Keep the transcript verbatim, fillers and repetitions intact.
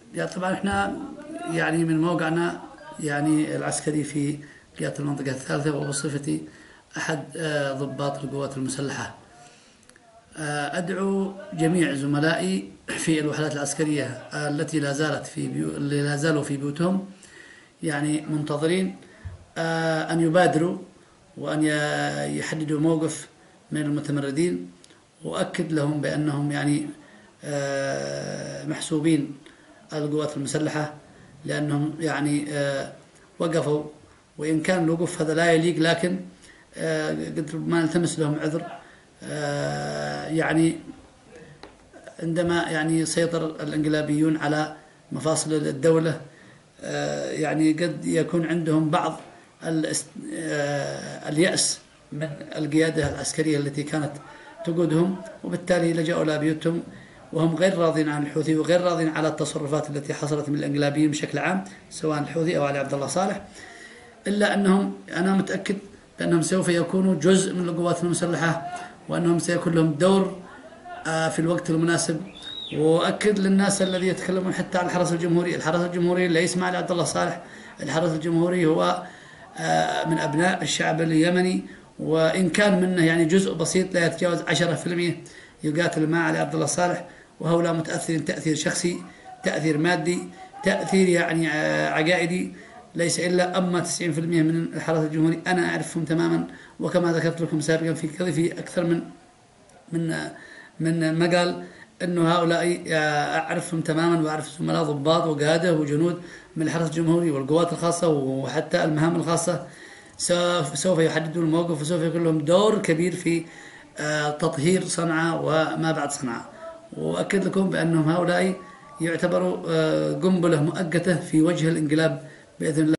يعني طبعا احنا يعني من موقعنا يعني العسكري في قيادة المنطقة الثالثة، وبصفتي أحد آه، ضباط القوات المسلحة، آه، أدعو جميع زملائي في الوحدات العسكرية آه، التي لا زالت في بيو... اللي لا زالوا في بيوتهم، يعني منتظرين، آه، أن يبادروا وأن ي- يحددوا موقف من المتمردين، وأكد لهم بأنهم يعني آه، محسوبين القوات المسلحة، لأنهم يعني آه، وقفوا، وإن كان الوقوف هذا لا يليق، لكن آه، قدر ما نلتمس لهم عذر. آه، يعني عندما يعني سيطر الانقلابيون على مفاصل الدولة، آه، يعني قد يكون عندهم بعض آه، اليأس من القيادة العسكرية التي كانت تقودهم، وبالتالي لجأوا إلى بيوتهم، وهم غير راضين عن الحوثي، وغير راضين على التصرفات التي حصلت من الانقلابيين بشكل عام، سواء الحوثي أو علي عبد الله صالح. إلا أنهم، أنا متأكد بأنهم سوف يكونوا جزء من القوات المسلحة، وأنهم سيكون لهم دور آه، في الوقت المناسب. واكد للناس الذي يتكلمون حتى عن الحرس الجمهوري، الحرس الجمهوري ليس مع عبد الله صالح، الحرس الجمهوري هو آه، من ابناء الشعب اليمني، وان كان منه يعني جزء بسيط لا يتجاوز عشرة بالمئة يقاتل مع علي عبد الله صالح، وهؤلاء متاثرين تاثير شخصي، تاثير مادي، تاثير يعني آه، عقائدي، ليس الا. اما تسعين بالمئة من الحرس الجمهوري انا اعرفهم تماما، وكما ذكرت لكم سابقا في كذا في اكثر من من من مقال، انه هؤلاء اعرفهم تماما، واعرف زملاء ضباط وقاده وجنود من الحرس الجمهوري والقوات الخاصه وحتى المهام الخاصه، سوف يحددون الموقف، وسوف يكون لهم دور كبير في آه، تطهير صنعاء وما بعد صنعاء. واكد لكم بانهم هؤلاء يعتبروا آه، قنبله مؤقته في وجه الانقلاب باذن الله.